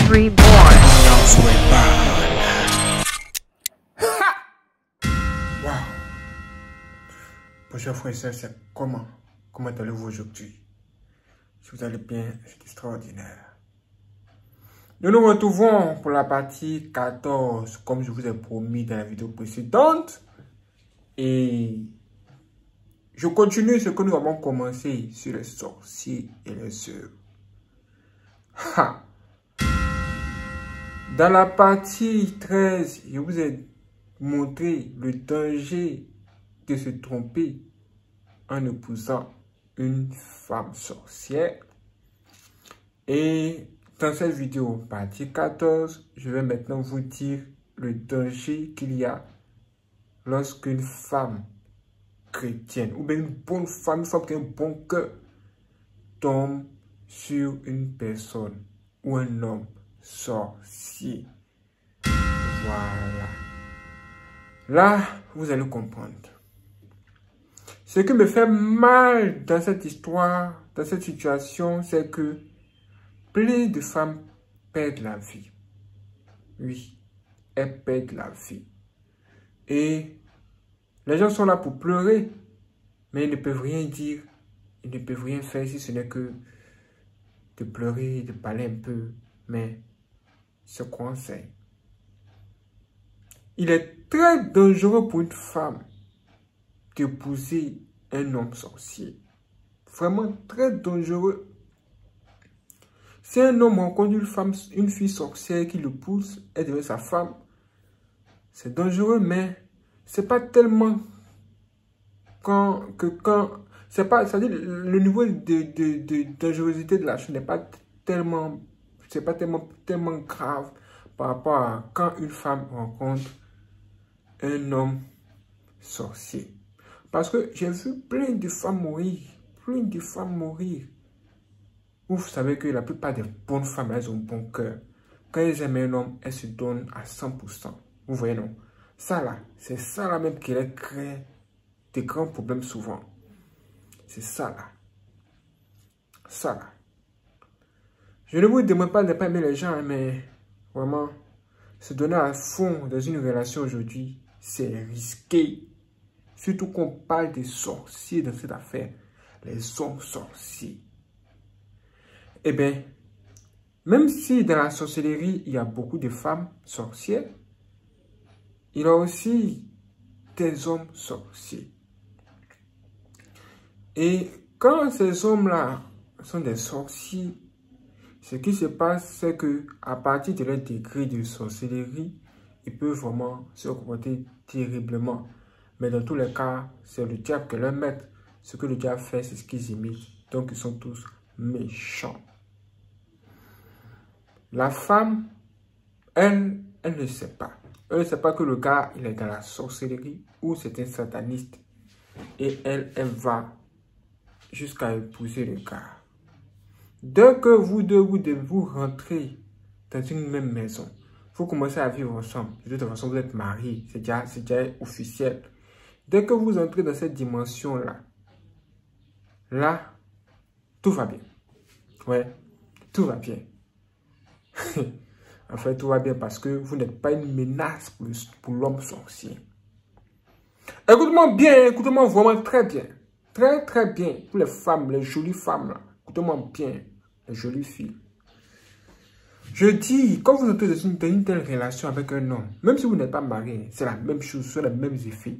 Reborn. Wow. Bonjour frères et sœurs, c'est comment allez-vous aujourd'hui? Si vous allez bien, c'est extraordinaire. Nous nous retrouvons pour la partie 14, comme je vous ai promis dans la vidéo précédente. Et je continue ce que nous avons commencé sur les sorciers et les sœurs. Ha! Dans la partie 13, je vous ai montré le danger de se tromper en épousant une femme sorcière. Et dans cette vidéo, partie 14, je vais maintenant vous dire le danger qu'il y a lorsqu'une femme chrétienne, ou bien une bonne femme, une femme qui a un bon cœur, tombe sur une personne ou un homme sorcier. Voilà. Là, vous allez comprendre. Ce qui me fait mal dans cette histoire, dans cette situation, c'est que plein de femmes perdent la vie. Oui, elles perdent la vie. Et les gens sont là pour pleurer, mais ils ne peuvent rien dire, ils ne peuvent rien faire si ce n'est que de pleurer, de parler un peu, mais ce conseil. Il est très dangereux pour une femme d'épouser un homme sorcier. Vraiment très dangereux. Si un homme rencontre une fille sorcière qui le pousse, elle devient sa femme, c'est dangereux, mais c'est pas tellement c'est-à-dire le niveau de dangerosité de la chose n'est pas tellement, c'est pas tellement grave par rapport à quand une femme rencontre un homme sorcier. Parce que j'ai vu plein de femmes mourir, Vous savez que la plupart des bonnes femmes, elles ont un bon cœur. Quand elles aiment un homme, elles se donnent à 100%. Vous voyez, non? Ça là, c'est ça là même qui les crée des grands problèmes souvent. C'est ça là. Ça là. Je ne vous demande pas de ne pas aimer les gens, mais vraiment, se donner à fond dans une relation aujourd'hui, c'est risqué. Surtout qu'on parle des sorciers dans cette affaire. Les hommes sorciers. Eh bien, même si dans la sorcellerie, il y a beaucoup de femmes sorcières, il y a aussi des hommes sorciers. Et quand ces hommes-là sont des sorciers, ce qui se passe, c'est que à partir de leur degré de sorcellerie, ils peuvent vraiment se comporter terriblement. Mais dans tous les cas, c'est le diable qui est leur maître. Ce que le diable fait, c'est ce qu'ils imitent. Donc, ils sont tous méchants. La femme, elle ne sait pas. Elle ne sait pas que le gars, il est dans la sorcellerie ou c'est un sataniste. Et elle va jusqu'à épouser le gars. Dès que vous deux, vous rentrez dans une même maison, vous commencez à vivre ensemble. De toute façon, vous êtes mariés. C'est déjà officiel. Dès que vous entrez dans cette dimension-là, là, tout va bien. Ouais, tout va bien. En fait, tout va bien parce que vous n'êtes pas une menace pour l'homme sorcier. Écoutez-moi bien, écoutez-moi vraiment très bien. Très, très bien. Pour les femmes, les jolies femmes, là. Écoutez-moi bien, les jolies filles. Je dis, quand vous entrez dans une telle relation avec un homme, même si vous n'êtes pas marié, c'est la même chose, c'est les mêmes effets.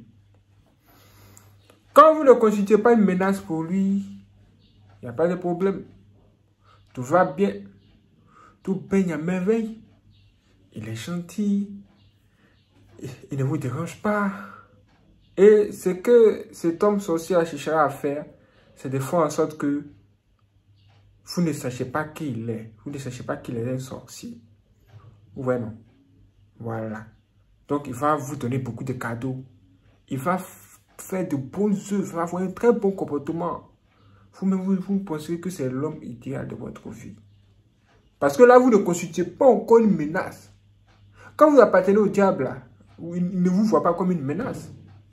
Quand vous ne constituez pas une menace pour lui, il n'y a pas de problème. Tout va bien. Tout baigne à merveille. Il est gentil. Il ne vous dérange pas. Et ce que cet homme sorcier cherchera à faire, c'est de faire en sorte que vous ne sachiez pas qui il est. Vous ne sachiez pas qu'il est un sorcier. Vous voyez, non? Voilà. Donc, il va vous donner beaucoup de cadeaux. Il va faire de bonnes œuvres. Il va avoir un très bon comportement. Vous pensez que c'est l'homme idéal de votre vie. Parce que là, vous ne constituez pas encore une menace. Quand vous appartenez au diable, là, il ne vous voit pas comme une menace.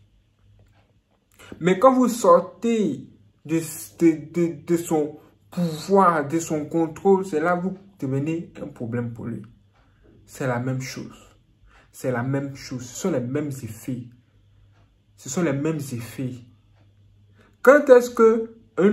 Mais quand vous sortez de son pouvoir, de son contrôle, c'est là que vous devenez un problème pour lui. C'est la même chose. C'est la même chose. Ce sont les mêmes effets. Ce sont les mêmes effets. Quand est-ce que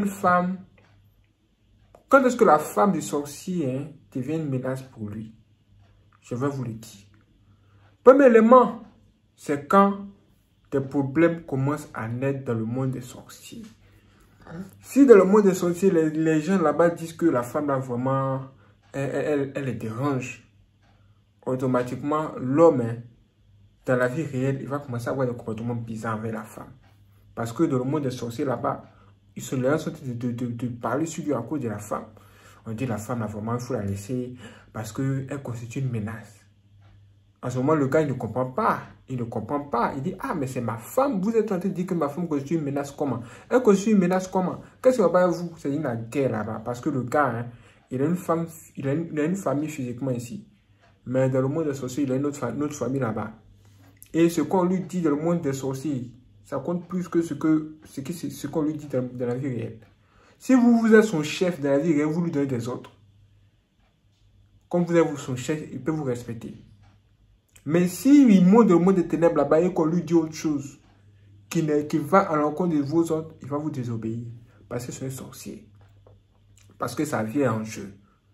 la femme du sorcier devient une menace pour lui? Je vais vous le dire. Premier élément, c'est quand des problèmes commencent à naître dans le monde des sorciers. Si dans le monde des sorciers, les gens là-bas disent que la femme là vraiment, elle les dérange, automatiquement, l'homme, dans la vie réelle, il va commencer à avoir des comportements bizarres avec la femme. Parce que dans le monde des sorciers là-bas, ils sont là en train de parler sur lui à cause de la femme. On dit la femme là vraiment, il faut la laisser parce qu'elle constitue une menace. En ce moment, le gars, il ne comprend pas. Il ne comprend pas. Il dit, ah, mais c'est ma femme. Vous êtes en train de dire que ma femme constitue une menace comment? Elle constitue une menace comment? Qu'est-ce qui va pas à vous? C'est une guerre là-bas. Parce que le gars, il a une femme, il a une famille physiquement ici. Mais dans le monde des sorciers, il a une autre famille là-bas. Et ce qu'on lui dit dans le monde des sorciers, ça compte plus que ce qu'on lui dit dans la vie réelle. Si vous êtes son chef dans la vie réelle, vous lui donnez des ordres. Comme vous êtes son chef, il peut vous respecter. Mais s'il monte dans le monde des ténèbres là-bas et qu'on lui dit autre chose, qui va à l'encontre de vos ordres, il va vous désobéir. Parce que c'est un sorcier. Parce que sa vie est en jeu.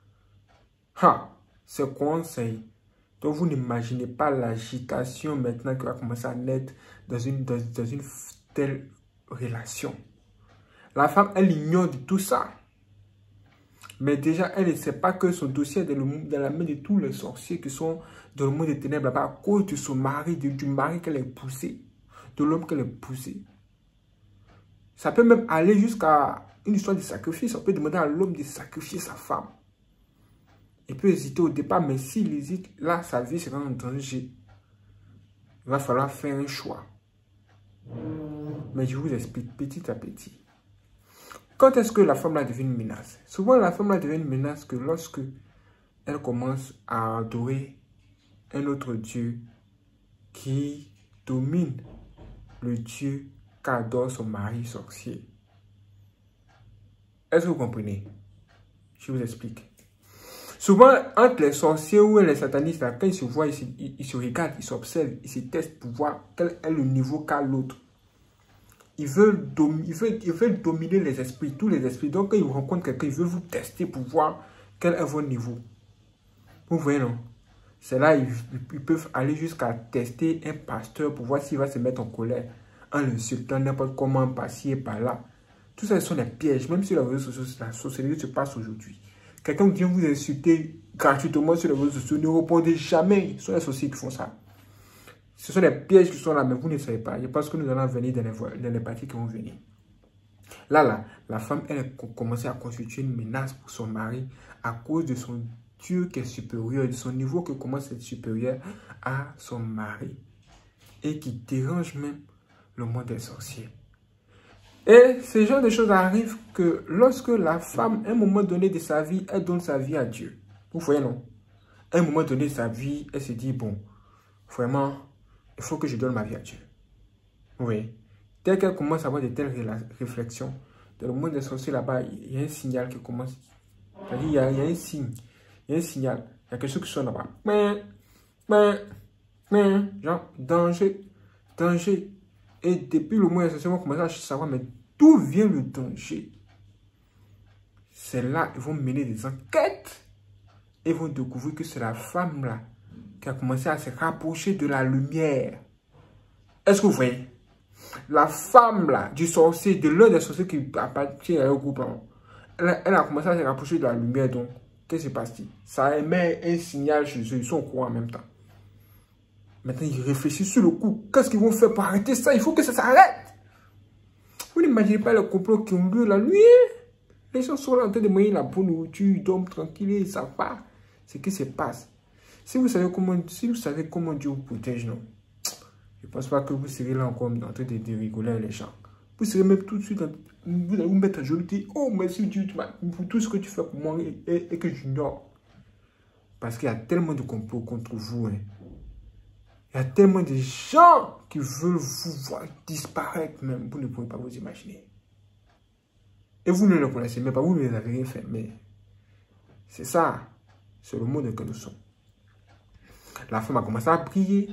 C'est conseil. Donc vous n'imaginez pas l'agitation maintenant qui va commencer à naître dans une telle relation. La femme, elle ignore de tout ça. Mais déjà, elle ne sait pas que son dossier est dans la main de tous les sorciers qui sont dans le monde des ténèbres là-bas à cause de son mari, du mari qu'elle a épousé, de l'homme qu'elle a épousé. Ça peut même aller jusqu'à une histoire de sacrifice. On peut demander à l'homme de sacrifier sa femme. Il peut hésiter au départ, mais s'il hésite, là, sa vie sera en danger. Il va falloir faire un choix. Mais je vous explique petit à petit. Quand est-ce que la femme là devient une menace? Souvent, la femme là devient une menace que lorsque elle commence à adorer un autre Dieu qui domine le Dieu qu'adore son mari sorcier. Est-ce que vous comprenez? Je vous explique. Souvent, entre les sorciers ou les satanistes, là, quand ils se voient, ils se regardent, ils s'observent, ils se testent pour voir quel est le niveau qu'a l'autre. Ils veulent dominer les esprits, tous les esprits. Donc, quand ils rencontrent quelqu'un, ils veulent vous tester pour voir quel est votre niveau. Vous voyez, non? C'est là ils peuvent aller jusqu'à tester un pasteur pour voir s'il va se mettre en colère, en l'insultant n'importe comment, passer par là. Tout ça, ce sont des pièges. Même sur les réseaux sociaux, la sorcellerie se passe aujourd'hui. Quelqu'un vient vous insulter gratuitement sur les réseaux sociaux, ne répondez jamais. Ce sont les sorciers qui font ça. Ce sont des pièges qui sont là, mais vous ne savez pas. Je pense que nous allons venir dans les parties qui vont venir. Là, la femme, elle a commencé à constituer une menace pour son mari à cause de son Dieu qui est supérieur, de son niveau qui commence à être supérieur à son mari. Et qui dérange même le monde des sorciers. Et ce genre de choses arrivent que lorsque la femme, à un moment donné de sa vie, elle donne sa vie à Dieu. Vous voyez, non? À un moment donné de sa vie, elle se dit, bon, vraiment, il faut que je donne ma vie à Dieu. Vous voyez? Dès qu'elle commence à avoir de telles réflexions, dans le monde des sorciers là-bas, il y a un signal qui commence. C'est-à-dire, il y a un signe, il y a un signal, il y a quelque chose qui sonne là-bas. Genre, danger, danger. Et depuis le moment où les sorciers vont commencer à savoir, mais d'où vient le danger? C'est là qu'ils vont mener des enquêtes et vont découvrir que c'est la femme là qui a commencé à se rapprocher de la lumière. Est-ce que vous voyez? La femme là, du sorcier, de l'un des sorciers qui appartient au groupe là, elle a commencé à se rapprocher de la lumière. Donc, qu'est-ce qui se passe-t-il? Ça émet un signal chez eux, ils sont au courant en même temps. Maintenant, ils réfléchissent sur le coup. Qu'est-ce qu'ils vont faire pour arrêter ça? Il faut que ça s'arrête. Vous n'imaginez pas le complot qui ont lieu la nuit. Les gens sont là en train de manger la bonne nourriture, ils dorment tranquilles, ils savent pas ce qui se passe. Si vous savez comment Dieu vous protège, non? Je ne pense pas que vous serez là encore en train de rigoler les gens. Vous serez même tout de suite, vous allez vous mettre à genoux et dire, oh merci Dieu pour tout ce que tu fais pour moi et que j'ignore. Parce qu'il y a tellement de complots contre vous. Hein. Il y a tellement de gens qui veulent vous voir disparaître même. Vous ne pouvez pas vous imaginer. Et vous ne le connaissez même pas, vous ne les avez rien fait. Mais c'est ça. C'est le monde que nous sommes. La femme a commencé à prier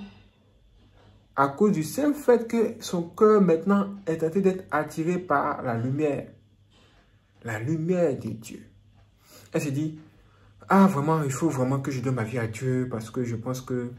à cause du simple fait que son cœur maintenant est tenté d'être attiré par la lumière. La lumière de Dieu. Elle s'est dit, ah vraiment, il faut vraiment que je donne ma vie à Dieu parce que je pense que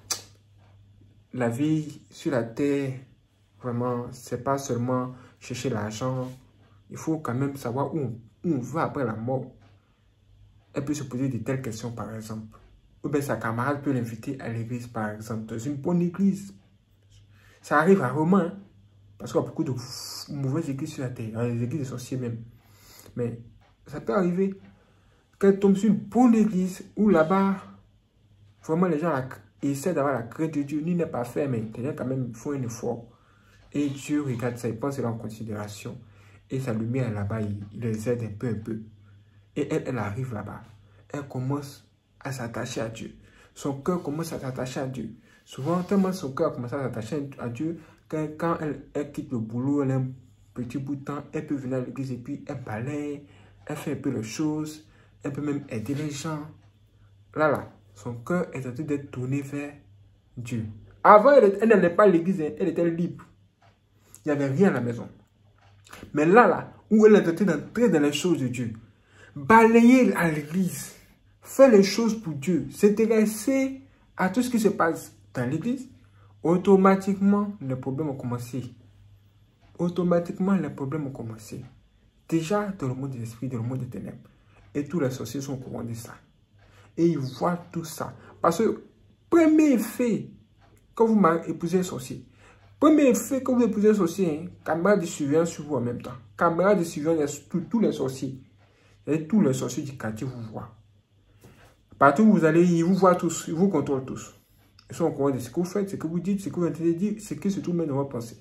la vie sur la terre, vraiment, c'est pas seulement chercher l'argent. Il faut quand même savoir où on va après la mort. Elle peut se poser de telles questions, par exemple. Ou bien sa camarade peut l'inviter à l'église, par exemple, dans une bonne église. Ça arrive rarement, hein, parce qu'il y a beaucoup de mauvaises églises sur la terre, hein, les églises de sorciers même. Mais ça peut arriver qu'elle tombe sur une bonne église où là-bas, vraiment les gens essaient d'avoir la crainte de Dieu. Nul n'est pas fait, mais les gens quand même font un effort. Et Dieu regarde ça, il prend cela en considération. Et sa lumière là-bas, il les aide un peu. Et elle arrive là-bas. Elle commence à s'attacher à Dieu. Son cœur commence à s'attacher à Dieu. Souvent, tellement son cœur commence à s'attacher à Dieu, quand elle quitte le boulot, elle a un petit bout de temps, elle peut venir à l'église et puis elle balaye, elle fait un peu les choses, elle peut même aider les gens. Là, son cœur est en train d'être tourné vers Dieu. Avant, elle n'allait pas à l'église, elle était libre. Il n'y avait rien à la maison. Mais là, où elle est en train d'entrer dans les choses de Dieu, balayer à l'église, faire les choses pour Dieu, s'intéresser à tout ce qui se passe dans l'église, automatiquement, les problèmes ont commencé. Automatiquement, les problèmes ont commencé. Déjà, dans le monde des esprits, dans le monde des ténèbres. Et tous les sorciers sont au courant de ça. Et ils voient tout ça. Parce que, premier effet, quand vous épousez un sorcier, premier effet, quand vous épousez un sorcier, hein, caméra de surveillance sur vous en même temps. Caméra de surveillance sur tous les sorciers. Et tous les sorciers du quartier vous voient. Partout où vous allez, ils vous voient tous, ils vous contrôlent tous. Ils sont au courant de ce que vous faites, ce que vous dites, ce que vous entendez dire, ce que se trouve même dans votre pensée.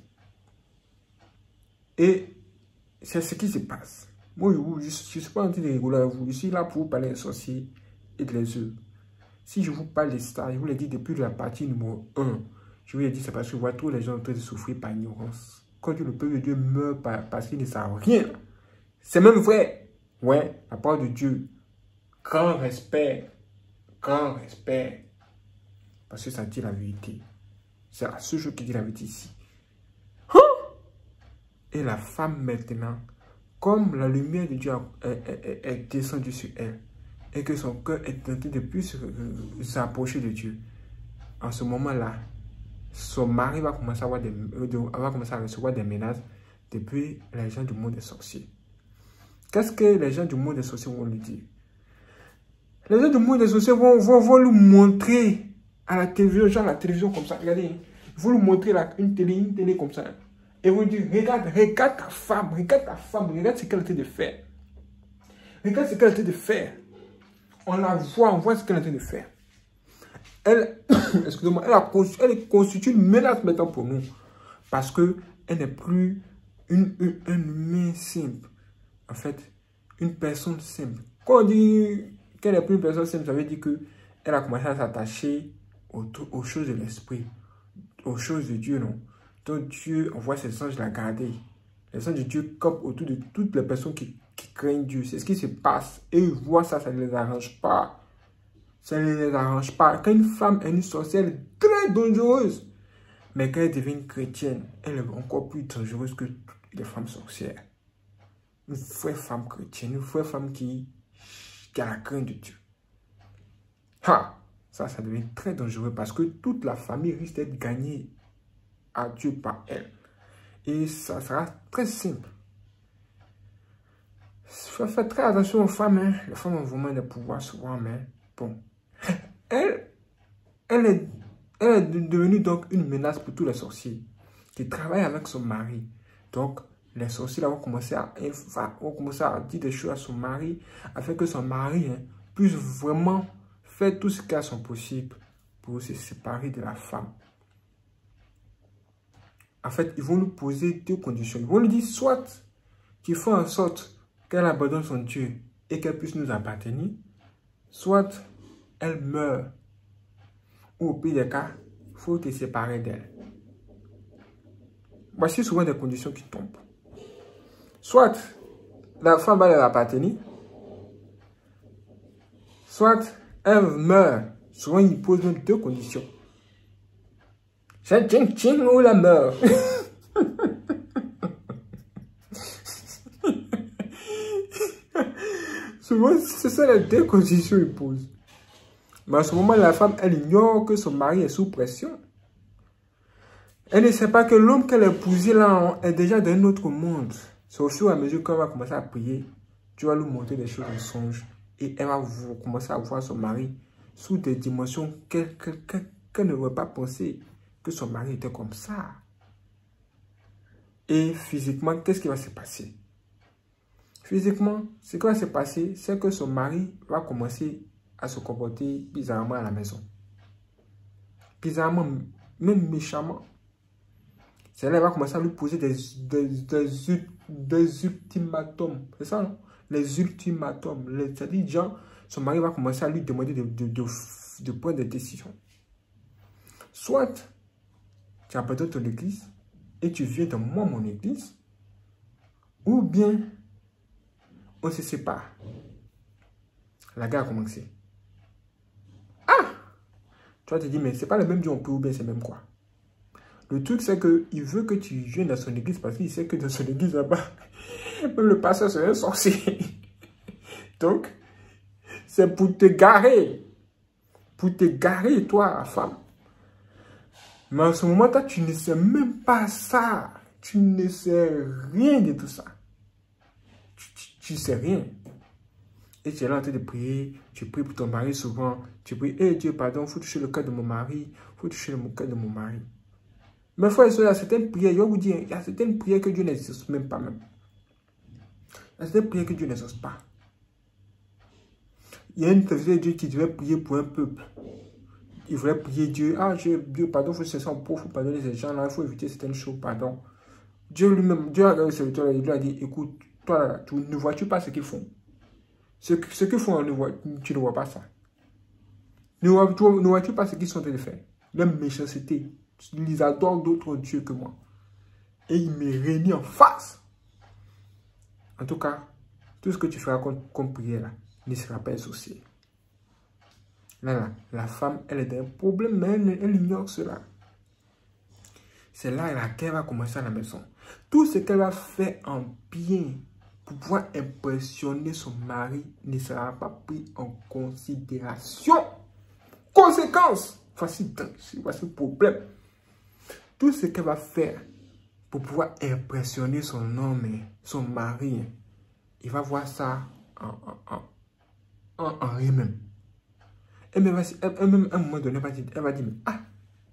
Et c'est ce qui se passe. Moi, je ne suis pas en train de rigoler à vous. Je suis là pour vous parler des sorciers et de les œuvres. Si je vous parle de ça, je vous l'ai dit depuis la partie numéro 1. Je vous l'ai dit, c'est parce que je vois tous les gens en train de souffrir par ignorance. Quand le peuple de Dieu meurt parce qu'il ne savent rien. C'est même vrai. Ouais, la parole de Dieu. Grand respect. Grand respect. Parce que ça dit la vérité. C'est la seule chose qui dit la vérité ici. Et la femme maintenant, comme la lumière de Dieu est descendue sur elle, et que son cœur est tenté de plus s'approcher de Dieu, en ce moment-là, son mari va commencer à recevoir des menaces depuis les gens du monde des sorciers. Qu'est-ce que les gens du monde des sorciers vont lui dire? Les gens du monde des sorciers vont lui montrer à la télévision, genre la télévision comme ça, regardez, ils vont lui montrer une télé comme ça. Et vous dire, regarde ta femme, regarde ce qu'elle a été de faire. Regarde ce qu'elle a été de faire. On la voit, on voit ce qu'elle a été de faire. Excusez-moi, elle constitue une menace maintenant pour nous. Parce qu'elle n'est plus un humain simple. En fait, une personne simple. Quand on dit qu'elle n'est plus une personne simple, ça veut dire qu'elle a commencé à s'attacher aux choses de l'esprit, aux choses de Dieu, non? Donc Dieu envoie ses anges la garder. Les anges de Dieu campent autour de toutes les personnes qui craignent Dieu. C'est ce qui se passe. Et ils voient ça, ça ne les arrange pas. Ça ne les arrange pas. Quand une femme est une sorcière, elle est très dangereuse. Mais quand elle devient une chrétienne, elle est encore plus dangereuse que toutes les femmes sorcières. Une vraie femme chrétienne, une vraie femme qui a la crainte de Dieu. Ça devient très dangereux parce que toute la famille risque d'être gagnée à Dieu par elle. Et ça sera très simple. Faites très attention aux femmes. Hein. Les femmes ont vraiment des pouvoirs souvent, mais bon. Elle est devenue donc une menace pour tous les sorciers qui travaillent avec son mari. Donc, les sorciers vont commencer à dire des choses à son mari afin que son mari puisse vraiment faire tout ce qu'il a son possible pour se séparer de la femme. En fait, ils vont lui poser deux conditions. Ils vont lui dire soit qu'il faut en sorte qu'elle abandonne son Dieu et qu'elle puisse nous appartenir, soit elle meurt. Ou au pire des cas, il faut te séparer d'elle. Voici souvent des conditions qui tombent. Soit la femme va leur appartenir, soit elle meurt. Souvent, il pose même 2 conditions. C'est tching ou la meurt. Souvent, c'est ça les 2 conditions qu'il pose. Mais à ce moment, la femme, elle ignore que son mari est sous pression. Elle ne sait pas que l'homme qu'elle a épousé là est déjà dans un autre monde. C'est au fur et à mesure qu'elle va commencer à prier, tu vas lui montrer des choses en songe. Et elle va commencer à voir son mari sous des dimensions qu'elle ne aurait pas pensé que son mari était comme ça. Et physiquement, qu'est-ce qui va se passer? Physiquement, ce qui va se passer, c'est que son mari va commencer à se comporter bizarrement à la maison. Bizarrement, même méchamment. C'est là qu'elle va commencer à lui poser des ultimatums. C'est ça, non? Les ultimatums. C'est-à-dire, genre, son mari va commencer à lui demander de prendre des décisions. Soit, tu appelles ton église et tu viens dans mon église, ou bien, on se sépare. La guerre a commencé. Ah! Tu vas te dire, mais c'est pas le même Dieu, on peut, ou bien c'est même quoi? Le truc, c'est qu'il veut que tu viennes dans son église parce qu'il sait que dans son église là-bas, même le pasteur c'est un sorcier. Donc, c'est pour te garer. Pour te garer, toi, femme. Mais en ce moment, toi, tu ne sais même pas ça. Tu ne sais rien de tout ça. Tu ne sais rien. Et tu es là en train de prier. Tu pries pour ton mari souvent. Tu pries, hey Dieu, pardon, il faut toucher le cœur de mon mari. Il faut toucher le cœur de mon mari. Mais frère, il y a certaines prières, je vais vous dire, il y a certaines prières que Dieu n'exauce même pas même. Il y a certaines prières que Dieu n'exauce pas. Il y a une personne de Dieu qui devait prier pour un peuple. Il voulait prier Dieu. Ah, Dieu, pardon, il faut cesser en pauvre, il faut pardonner ces gens-là, il faut éviter certaines choses, pardon. Dieu lui-même, Dieu a regardé le serviteur, il lui a dit, écoute, toi, tu ne vois-tu pas ce qu'ils font? Ce qu'ils font, tu ne vois pas ça. Ne vois-tu pas ce qu'ils sont en train de faire? Leur méchanceté. Ils adorent d'autres dieux que moi. Et il me réunit en face. En tout cas, tout ce que tu feras comme prière là, ne sera pas associé. Là, la femme, elle est dans un problème, mais elle ignore cela. C'est là qu'elle va commencer à la maison. Tout ce qu'elle va faire en bien pour pouvoir impressionner son mari ne sera pas pris en considération. Conséquence, voici le problème. Tout ce qu'elle va faire pour pouvoir impressionner son homme, son mari, il va voir ça en rien même. Elle-même, à un moment donné, elle va dire, mais ah,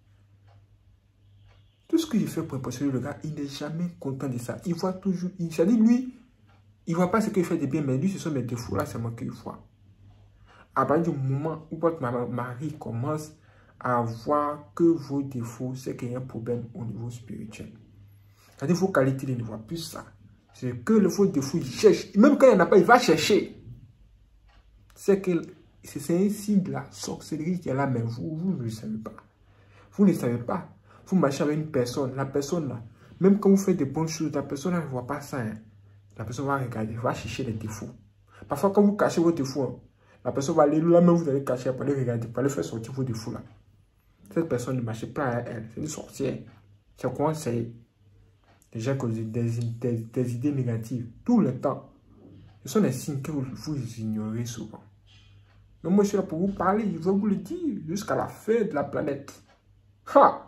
tout ce que je fais pour impressionner le gars, il n'est jamais content de ça. Il voit toujours, c'est-à-dire lui, il ne voit pas ce qu'il fait de bien, mais lui, ce sont mes défauts, là, c'est moi qu'il voit. À partir du moment où votre mari commence à voir que vos défauts, c'est qu'il y a un problème au niveau spirituel. C'est-à-dire vos qualités, il ne voit plus ça. C'est que vos défauts, il cherche. Même quand il n'y en a pas, il va chercher. C'est ainsi de la sorcellerie qui est là, mais vous ne le savez pas. Vous ne le savez pas. Vous marchez avec une personne, la personne là, même quand vous faites des bonnes choses, la personne là ne voit pas ça. Hein. La personne va regarder, va chercher les défauts. Parfois, quand vous cachez vos défauts, hein, la personne va aller là, même vous allez cacher, pour aller regarder, pour aller faire sortir vos défauts là. Cette personne ne marche pas à elle, c'est une sorcière. C'est quoi? C'est des gens qui ont des idées négatives tout le temps. Ce sont des signes que vous ignorez souvent. Mais moi, je suis là pour vous parler, je vais vous le dire, jusqu'à la fin de la planète. Ha!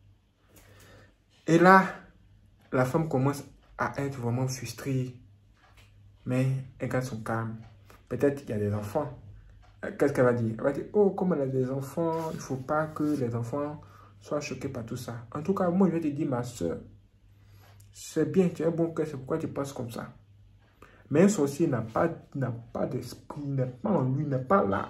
Et là, la femme commence à être vraiment frustrée. Mais elle garde son calme. Peut-être qu'il y a des enfants. Qu'est-ce qu'elle va dire? Elle va dire, oh, comme elle a des enfants, il ne faut pas que les enfants soient choqués par tout ça. En tout cas, moi, je vais te dire, ma soeur, c'est bien, tu as un bon cœur, c'est pourquoi tu passes comme ça. Mais un sorcier n'a pas d'esprit, n'est pas en lui, n'est pas là.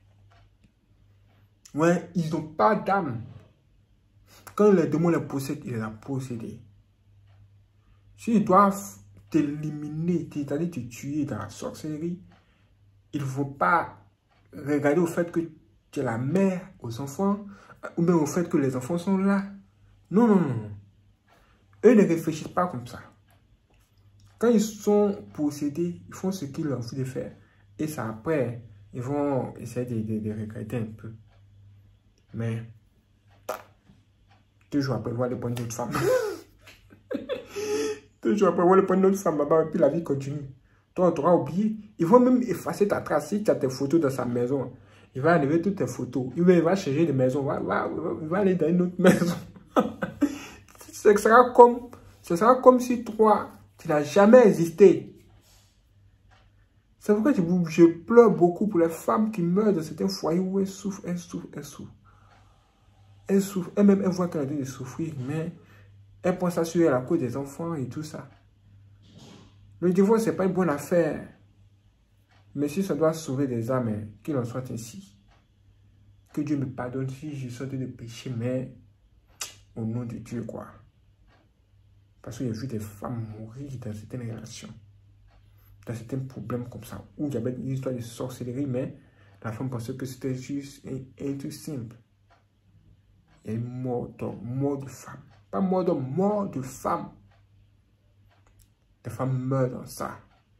Ouais, ils n'ont pas d'âme. Quand les démons les possèdent, ils les ont possédés. S'ils doivent t'éliminer, c'est-à-dire te tuer dans la sorcellerie, il ne faut pas regarder au fait que tu es la mère aux enfants, ou même au fait que les enfants sont là. Non, non, non. Eux ne réfléchissent pas comme ça. Quand ils sont possédés, ils font ce qu'ils ont envie de faire. Et c'est après, ils vont essayer de regretter un peu. Mais 2 jours après, ils vont aller prendre d'autres femmes. 2 jours après, ils vont aller prendre d'autres femmes là-bas, et puis la vie continue. Toi, tu auras oublié. Ils vont même effacer ta trace. Si tu as tes photos dans sa maison, il va enlever toutes tes photos. Il va changer de maison. Il va aller dans une autre maison. Ce sera comme si toi, tu n'as jamais existé. C'est pourquoi je pleure beaucoup pour les femmes qui meurent dans certains foyers où elles souffrent, elles souffrent, elles souffrent. Elles souffrent, elles-mêmes, elles voient qu'elles ont envie de souffrir, mais elles pensent à suivre la cause des enfants et tout ça. Le divorce, ce n'est pas une bonne affaire. Mais si ça doit sauver des âmes, qu'il en soit ainsi. Que Dieu me pardonne si je sortais de péché, mais au nom de Dieu, quoi. Parce que j'ai vu des femmes mourir dans certaines relations, dans certains problèmes comme ça, où il y avait une histoire de sorcellerie, mais la femme pensait que c'était juste un truc simple. Il y a une mort d'homme, mort de femme. Pas mort d'homme, mort de femme. Des femmes meurent dans ça.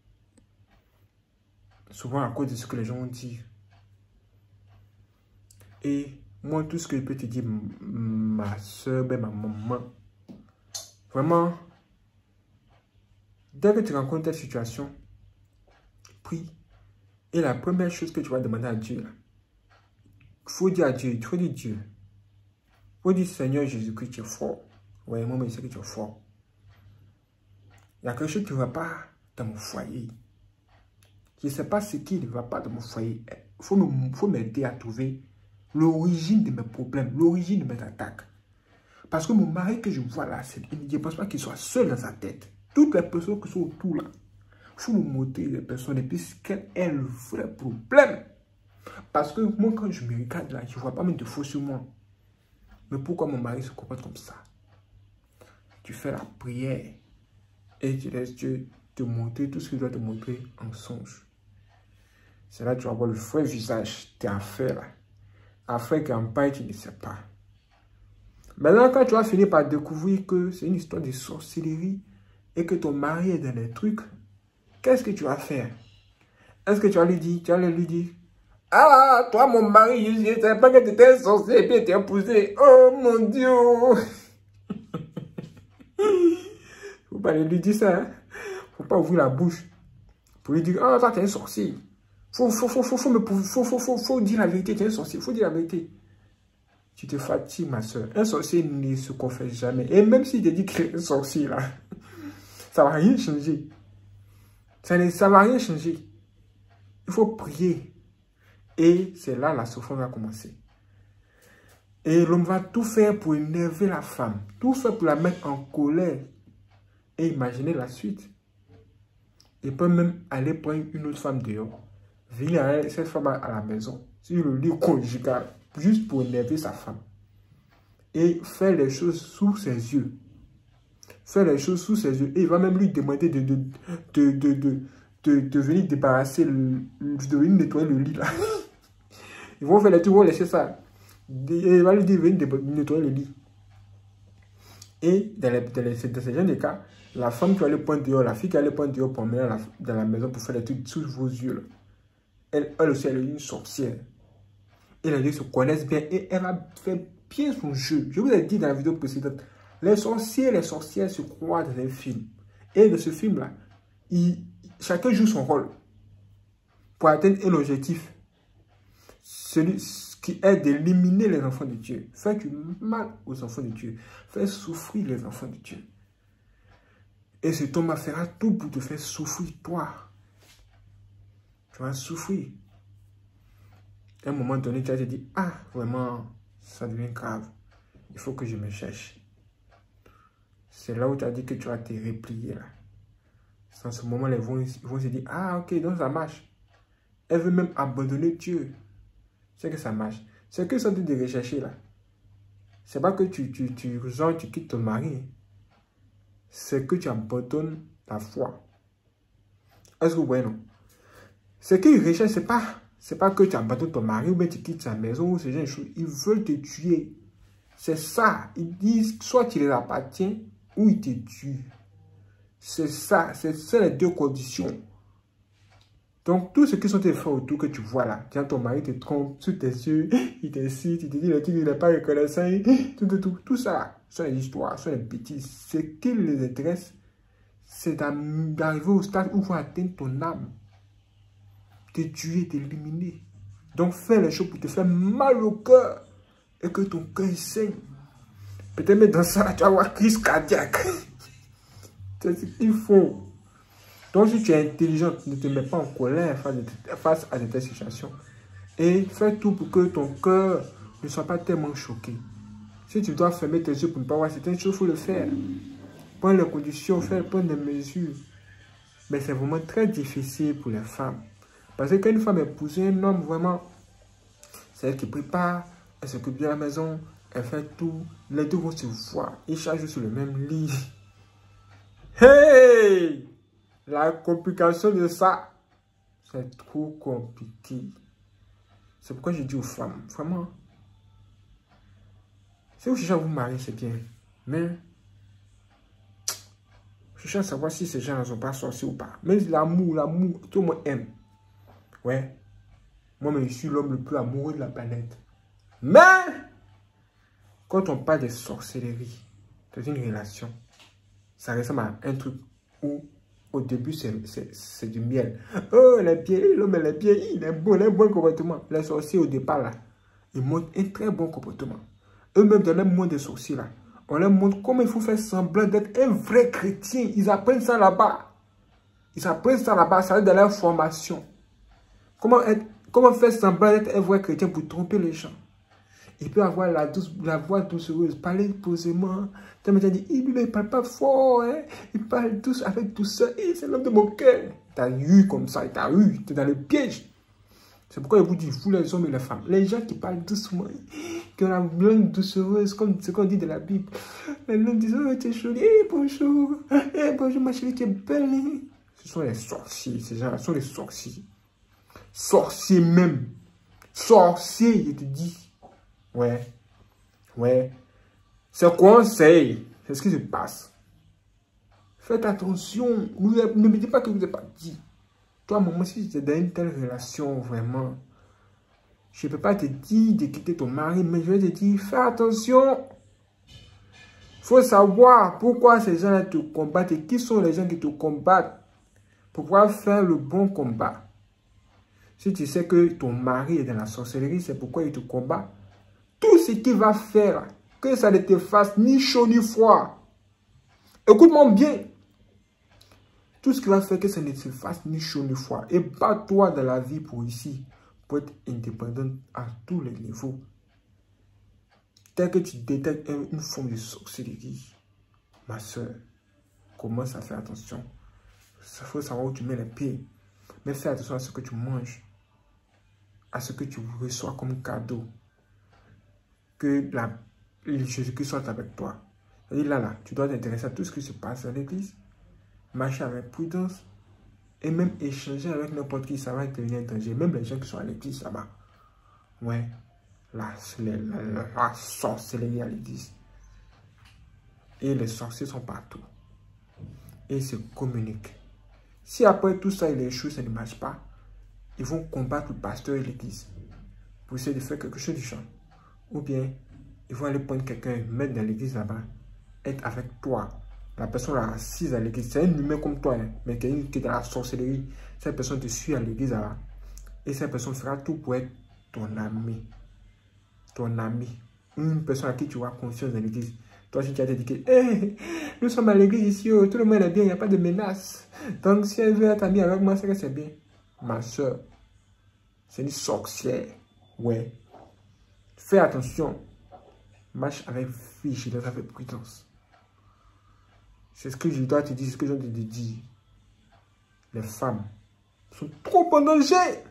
Souvent à cause de ce que les gens ont dit. Et moi, tout ce que je peux te dire, ma soeur, ma maman, vraiment, dès que tu rencontres cette situation, prie. Et la première chose que tu vas demander à Dieu, il faut dire à Dieu, il faut dire Dieu. Il faut dire Seigneur Jésus-Christ, tu es fort. Ouais, moi, je sais que tu es fort. Il y a quelque chose qui ne va pas dans mon foyer. Je ne sais pas ce qui ne va pas dans mon foyer. Il faut m'aider à trouver l'origine de mes problèmes, l'origine de mes attaques. Parce que mon mari que je vois là, je ne pense pas qu'il soit seul dans sa tête. Toutes les personnes qui sont autour là, il faut me montrer les personnes et puis quel est le vrai problème. Parce que moi, quand je me regarde là, je ne vois pas même de faux sur moi. Mais pourquoi mon mari se comporte comme ça? Tu fais la prière et tu laisses Dieu te montrer tout ce qu'il doit te montrer en songe. C'est là que tu vas voir le vrai visage des affaires là. Affaires qu'en paille, tu ne sais pas. Maintenant, quand tu vas finir par découvrir que c'est une histoire de sorcellerie et que ton mari est dans les trucs, qu'est-ce que tu vas faire? Est-ce que tu vas lui dire, ah, toi, mon mari, je ne savais pas que tu étais un sorcier et puis tu es épousé. Oh, mon Dieu. Faut pas lui dire ça. Hein? Faut pas ouvrir la bouche pour lui dire, ah, toi, tu es un sorcier. Faut dire la vérité, tu es un sorcier. Faut dire la vérité. Tu te fatigues, ma soeur. Un sorcier ne se confesse jamais. Et même s'il te dit qu'il est un sorcier, là, ça ne va rien changer. Ça ne va rien changer. Il faut prier. Et c'est là la souffrance va commencer. Et l'homme va tout faire pour énerver la femme. Tout faire pour la mettre en colère. Et imaginez la suite. Il peut même aller prendre une autre femme dehors. Venir avec cette femme à la maison. Sur le lit conjugal. Juste pour énerver sa femme. Et faire les choses sous ses yeux. Faire les choses sous ses yeux. Et il va même lui demander de venir débarrasser, de venir nettoyer le lit là. Ils vont faire les trucs, ils vont laisser ça. Et il va lui dire, venir nettoyer le lit. Et dans ces genre de cas, la femme qui va aller prendre dehors, la fille qui va aller prendre dehors pour emmener dans la maison pour faire les trucs sous vos yeux là. Elle aussi, elle est une sorcière. Et les deux se connaissent bien et elle va faire bien son jeu. Je vous ai dit dans la vidéo précédente, les sorciers et les sorcières se croient dans un film. Et dans ce film-là, chacun joue son rôle pour atteindre un objectif. Celui qui est d'éliminer les enfants de Dieu. Faire du mal aux enfants de Dieu. Faire souffrir les enfants de Dieu. Et cet homme fera tout pour te faire souffrir, toi. Tu vas souffrir. À un moment donné, tu vas te dire, ah, vraiment, ça devient grave. Il faut que je me cherche. C'est là où tu as dit que tu vas te replier. Là. En ce moment, ils vont se dire, ah, ok, donc ça marche. Elle veut même abandonner Dieu. C'est que ça marche. C'est que ça de rechercher là. C'est pas que tu quittes ton mari. C'est que tu abandonnes ta foi. Est-ce que vous voyez, non? Ce qu'ils recherchent, c'est pas que tu abandonnes ton mari ou bien tu quittes sa maison ou ce genre de choses. Ils veulent te tuer. C'est ça. Ils disent soit tu les appartiens ou ils te tuent. C'est ça. C'est les deux conditions. Donc, tout ce qui sont tes frères autour que tu vois là, tiens, ton mari te trompe sur tes yeux, il t'incite, il te dit le truc, il n'est pas reconnaissant, tout ça, ce sont les histoires, ce sont les bêtises. Ce qui les intéresse, c'est d'arriver au stade où il faut atteindre ton âme, te tuer, t'éliminer. Donc, fais les choses pour te faire mal au cœur et que ton cœur saigne. Peut-être même dans ça, tu vas avoir crise cardiaque. C'est ce qu'il faut. Donc, si tu es intelligent, ne te mets pas en colère face à cette situation. Et fais tout pour que ton cœur ne soit pas tellement choqué. Si tu dois fermer tes yeux pour ne pas voir certaines choses, il faut le faire. Prendre les conditions, prendre des mesures. Mais c'est vraiment très difficile pour les femmes. Parce que quand une femme épouse un homme, vraiment, c'est elle qui prépare, elle s'occupe de la maison, elle fait tout. Les deux vont se voir. Ils chargent sur le même lit. Hey! La complication de ça, c'est trop compliqué. C'est pourquoi je dis aux femmes, vraiment, si vous cherchez à vous marier, c'est bien. Mais, je cherche à savoir si ces gens ne sont pas sorciers ou pas. Mais l'amour, tout le monde aime. Ouais. Moi, je suis l'homme le plus amoureux de la planète. Mais, quand on parle de sorcellerie, c'est une relation. Ça ressemble à un truc où, au début, c'est du miel. Oh, l'homme est bien, il est bon, il a un bon comportement. Les sorciers, au départ, là, ils montrent un très bon comportement. Eux-mêmes, dans le monde des sorciers, là, on leur montre comment il faut faire semblant d'être un vrai chrétien. Ils apprennent ça là-bas. Ils apprennent ça là-bas, ça va dans leur formation. Comment faire semblant d'être un vrai chrétien pour tromper les gens. Il peut avoir la voix doucereuse, parler posément. Tu m'as dit, il ne parle pas fort, hein? Il parle douce avec douceur. C'est l'homme de mon cœur. Tu as eu comme ça, tu as eu, tu es dans le piège. C'est pourquoi il vous dit, vous les hommes et les femmes, les gens qui parlent doucement, qui ont la langue doucereuse, comme ce qu'on dit de la Bible. Les gens disent, oh, tu es jolie, bonjour, bonjour ma chérie, tu es belle. Ce sont les sorciers, ces gens-là sont les sorciers. Sorciers même. Sorciers, je te dis. Ouais. C'est conseil. C'est ce qui se passe. Faites attention. Ne me dites pas que vous n'êtes pas dit. Toi, maman, si tu es dans une telle relation, vraiment, je ne peux pas te dire de quitter ton mari, mais je vais te dire, fais attention. Il faut savoir pourquoi ces gens-là te combattent et qui sont les gens qui te combattent pour pouvoir faire le bon combat. Si tu sais que ton mari est dans la sorcellerie, c'est pourquoi il te combat. Tout ce qu'il va faire, que ça ne te fasse ni chaud ni froid. Écoute-moi bien. Tout ce qui va faire que ça ne te fasse ni chaud ni froid. Et bats-toi dans la vie pour ici, pour être indépendant à tous les niveaux. Dès que tu détectes une forme de sorcellerie, ma soeur, commence à faire attention. Il faut savoir où tu mets les pieds. Mais fais attention à ce que tu manges, à ce que tu reçois comme cadeau. Que Jésus-Christ soit avec toi. C'est-à-dire là, tu dois t'intéresser à tout ce qui se passe dans l'église. Marcher avec prudence. Et même échanger avec n'importe qui, ça va te venir en danger. Même les gens qui sont à l'église là-bas. Ouais. La sorcellerie à l'église. Et les sorciers sont partout. Et ils se communiquent. Si après tout ça, il échoue, ça ne marche pas, ils vont combattre le pasteur et l'église pour essayer de faire quelque chose du genre. Ou bien, ils vont aller prendre quelqu'un, mettre dans l'église là-bas, être avec toi. La personne là assise à l'église, c'est un humain comme toi, hein, mais qui est dans la sorcellerie. Cette personne te suit à l'église là-bas. Et cette personne fera tout pour être ton ami. Ton ami. Une personne à qui tu as confiance dans l'église. Toi, si tu as dit que hey, nous sommes à l'église ici, oh, tout le monde est bien, il n'y a pas de menace. Donc, si elle veut être amie avec moi, c'est que c'est bien. Ma soeur, c'est une sorcière. Ouais. Fais attention. Marche avec vigilance, avec prudence. C'est ce que je dois te dire, c'est ce que je dois te dire. Les femmes sont trop en danger.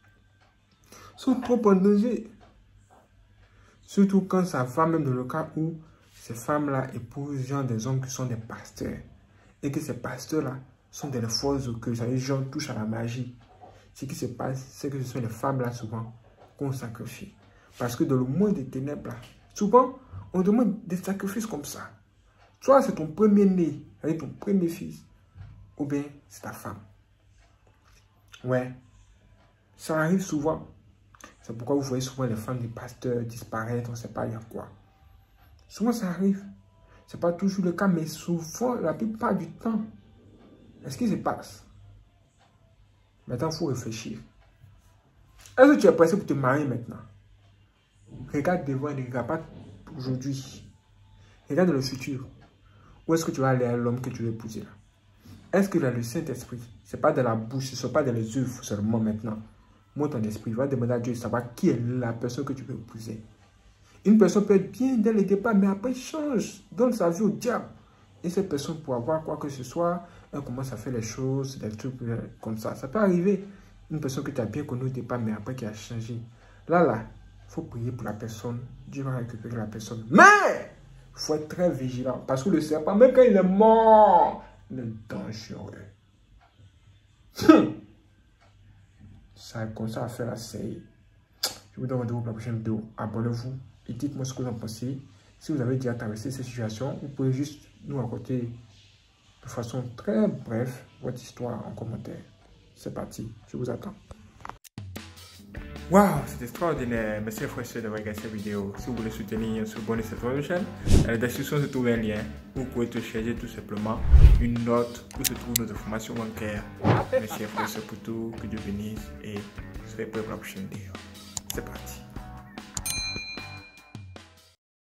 Sont trop en danger. Surtout quand ça va même dans le cas où ces femmes-là épousent des hommes qui sont des pasteurs. Et que ces pasteurs-là sont des forces occultes. Ça veut dire que les gens touchent à la magie. Ce qui se passe, c'est que ce sont les femmes-là souvent qu'on sacrifie. Parce que dans le monde des ténèbres, souvent, on demande des sacrifices comme ça. Soit c'est ton premier-né, avec ton premier fils, ou bien c'est ta femme. Ouais, ça arrive souvent. C'est pourquoi vous voyez souvent les femmes des pasteurs disparaître, on ne sait pas il y a quoi. Souvent ça arrive. Ce n'est pas toujours le cas, mais souvent, la plupart du temps, est-ce qu'il se passe? Maintenant, il faut réfléchir. Est-ce que tu es pressé pour te marier maintenant? Regarde devant et ne regarde pas aujourd'hui. Regarde le futur. Où est-ce que tu vas aller à l'homme que tu veux épouser là? Est-ce que là, le Saint-Esprit, ce n'est pas dans la bouche, ce ne sont pas dans les œuvres seulement maintenant. Moi, ton esprit va demander à Dieu de savoir qui est la personne que tu veux épouser. Une personne peut être bien dès le départ, mais après, il change, donne sa vie au diable. Et cette personne, pour avoir quoi que ce soit, elle commence à faire les choses, des trucs comme ça. Ça peut arriver. Une personne que tu as bien connue au départ, mais après qui a changé. Là, il faut prier pour la personne. Dieu va récupérer la personne. Mais il faut être très vigilant. Parce que le serpent, même quand il est mort, il est dangereux. Ça commence à faire la série. Je vous donne rendez-vous pour la prochaine vidéo. Abonnez-vous et dites-moi ce que vous en pensez. Si vous avez déjà traversé cette situation, vous pouvez juste nous raconter de façon très brève votre histoire en commentaire. C'est parti, je vous attends. Waouh, c'est extraordinaire. Merci les frères et sœurs d'avoir regardé cette vidéo. Si vous voulez soutenir, abonnez-vous à cette chaîne. Dans la description se trouve un lien où vous pouvez télécharger tout simplement une note où se trouve notre information bancaire. Merci les frères et sœurs pour tout. Que Dieu bénisse et soyez prêts pour la prochaine vidéo. C'est parti.